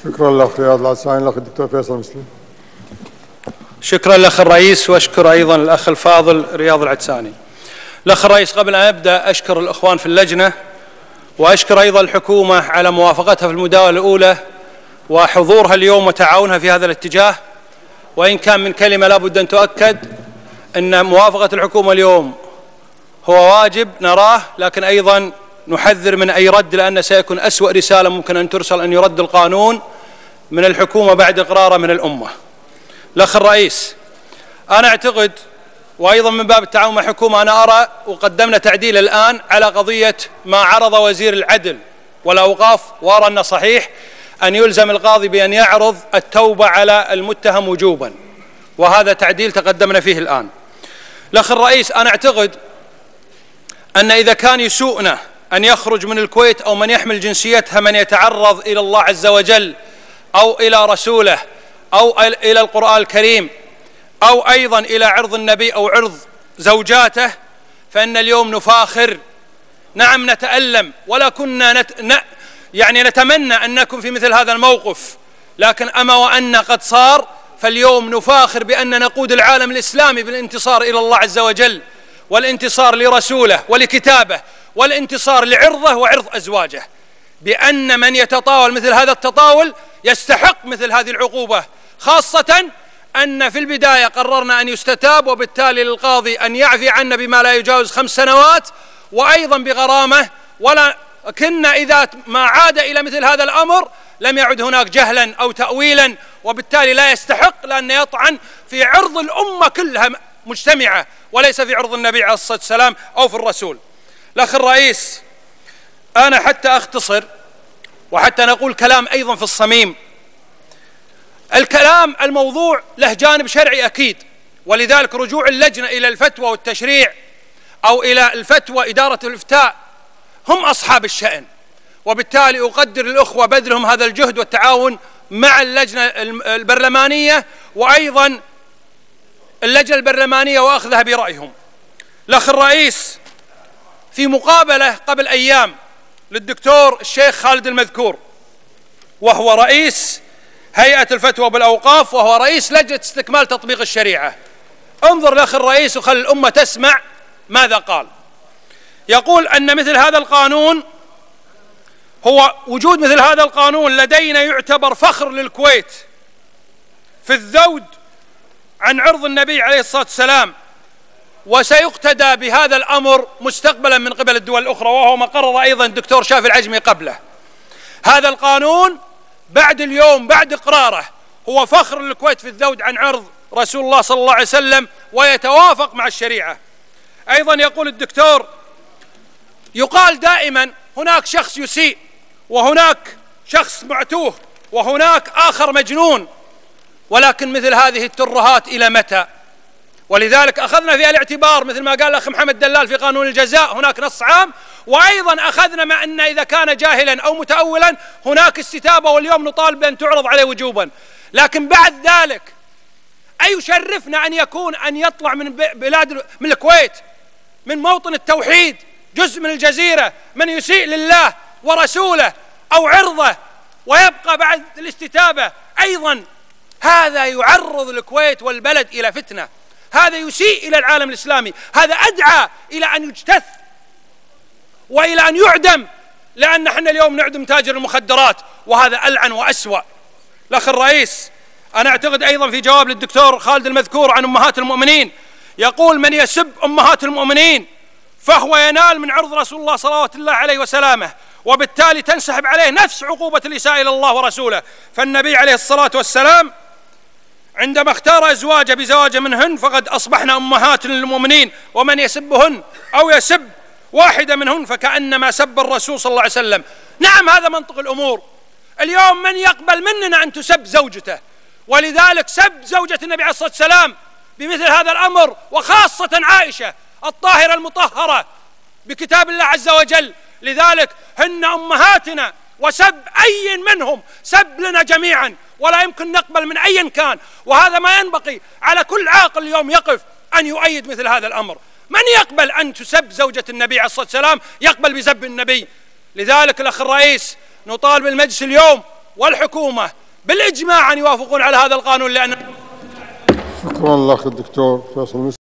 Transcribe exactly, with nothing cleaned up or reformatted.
شكرا لأخ رياض العدساني. الأخ الدكتور فيصل مسلم. شكرا لأخ الرئيس، وأشكر أيضا الأخ الفاضل رياض العدساني. الأخ الرئيس، قبل أن أبدأ أشكر الإخوان في اللجنة، وأشكر أيضا الحكومة على موافقتها في المداولة الأولى وحضورها اليوم وتعاونها في هذا الاتجاه. وإن كان من كلمة لابد أن تؤكد أن موافقة الحكومة اليوم هو واجب نراه، لكن أيضا نحذر من أي رد، لأن سيكون أسوأ رسالة ممكن أن ترسل أن يرد القانون من الحكومة بعد إقراره من الأمة. الأخ الرئيس، أنا أعتقد وأيضا من باب التعاون مع الحكومة أنا أرى وقدمنا تعديل الآن على قضية ما عرض وزير العدل والأوقاف، وأرى أنه صحيح أن يلزم القاضي بأن يعرض التوبة على المتهم وجوبا، وهذا تعديل تقدمنا فيه الآن. الأخ الرئيس، أنا أعتقد أن إذا كان يسوءنا أن يخرج من الكويت أو من يحمل جنسيتها من يتعرض إلى الله عز وجل أو إلى رسوله أو إلى القرآن الكريم أو أيضا إلى عرض النبي أو عرض زوجاته، فإن اليوم نفاخر. نعم نتألم ولا كنا نت... ن... يعني نتمنى أن نكون في مثل هذا الموقف، لكن أما وأن قد صار، فاليوم نفاخر بأن نقود العالم الإسلامي بالانتصار إلى الله عز وجل، والانتصار لرسوله ولكتابه، والانتصار لعرضه وعرض أزواجه، بأن من يتطاول مثل هذا التطاول يستحق مثل هذه العقوبة، خاصة أن في البداية قررنا أن يستتاب، وبالتالي للقاضي أن يعفي عنا بما لا يجاوز خمس سنوات وأيضا بغرامة، ولكن إذا ما عاد إلى مثل هذا الأمر لم يعد هناك جهلا أو تأويلا، وبالتالي لا يستحق، لأنه يطعن في عرض الأمة كلها مجتمعة وليس في عرض النبي عليه الصلاة والسلام أو في الرسول. الأخ الرئيس، أنا حتى أختصر وحتى نقول كلام أيضا في الصميم، الكلام الموضوع له جانب شرعي أكيد، ولذلك رجوع اللجنة إلى الفتوى والتشريع أو إلى الفتوى إدارة الإفتاء هم أصحاب الشأن، وبالتالي أقدر الأخوة بذلهم هذا الجهد والتعاون مع اللجنة البرلمانية وأيضا اللجنة البرلمانية وأخذها برأيهم. الأخ الرئيس، في مقابلة قبل أيام للدكتور الشيخ خالد المذكور، وهو رئيس هيئة الفتوى بالأوقاف وهو رئيس لجنة استكمال تطبيق الشريعة، انظر الأخ الرئيس وخلي الأمة تسمع ماذا قال. يقول أن مثل هذا القانون، هو وجود مثل هذا القانون لدينا يعتبر فخر للكويت في الذود عن عرض النبي عليه الصلاة والسلام، وسيقتدى بهذا الأمر مستقبلا من قبل الدول الأخرى، وهو ما قرر أيضا الدكتور شافي العجمي قبله. هذا القانون بعد اليوم بعد إقراره هو فخر للكويت في الذود عن عرض رسول الله صلى الله عليه وسلم ويتوافق مع الشريعة. أيضا يقول الدكتور، يقال دائما هناك شخص يسيء وهناك شخص معتوه وهناك آخر مجنون، ولكن مثل هذه الترهات إلى متى؟ ولذلك أخذنا فيها الاعتبار مثل ما قال الأخ محمد دلال في قانون الجزاء، هناك نص عام، وأيضا أخذنا مع أن إذا كان جاهلا أو متأولا هناك استتابة، واليوم نطالب بأن تعرض عليه وجوبا. لكن بعد ذلك أيشرفنا أن يكون أن يطلع من بلاد من الكويت من موطن التوحيد جزء من الجزيرة من يسيء لله ورسوله أو عرضه ويبقى بعد الاستتابة أيضا. هذا يعرض الكويت والبلد إلى فتنة، هذا يسيء إلى العالم الإسلامي، هذا أدعى إلى أن يجتث وإلى أن يعدم، لأن احنا اليوم نعدم تاجر المخدرات، وهذا ألعن وأسوأ. الأخ الرئيس، أنا أعتقد أيضا في جواب للدكتور خالد المذكور عن أمهات المؤمنين، يقول من يسب أمهات المؤمنين فهو ينال من عرض رسول الله صلوات الله عليه وسلامه، وبالتالي تنسحب عليه نفس عقوبة الإساءة إلى الله ورسوله. فالنبي عليه الصلاة والسلام عندما اختار أزواجه بزواج منهن فقد أصبحن أمهات للمؤمنين، ومن يسبهن أو يسب واحدة منهن فكأنما سب الرسول صلى الله عليه وسلم. نعم هذا منطق الأمور. اليوم من يقبل مننا أن تسب زوجته؟ ولذلك سب زوجة النبي عليه الصلاة والسلام بمثل هذا الأمر، وخاصة عائشة الطاهرة المطهرة بكتاب الله عز وجل. لذلك هن أمهاتنا، وسب أي منهم سب لنا جميعا، ولا يمكن نقبل من أي كان. وهذا ما ينبغي على كل عاقل اليوم يقف أن يؤيد مثل هذا الأمر. من يقبل أن تسب زوجة النبي عليه الصلاة والسلام يقبل بسب النبي. لذلك الأخ الرئيس، نطالب المجلس اليوم والحكومة بالإجماع أن يوافقون على هذا القانون، لأن شكرا للأخ الدكتور فيصل مسلم.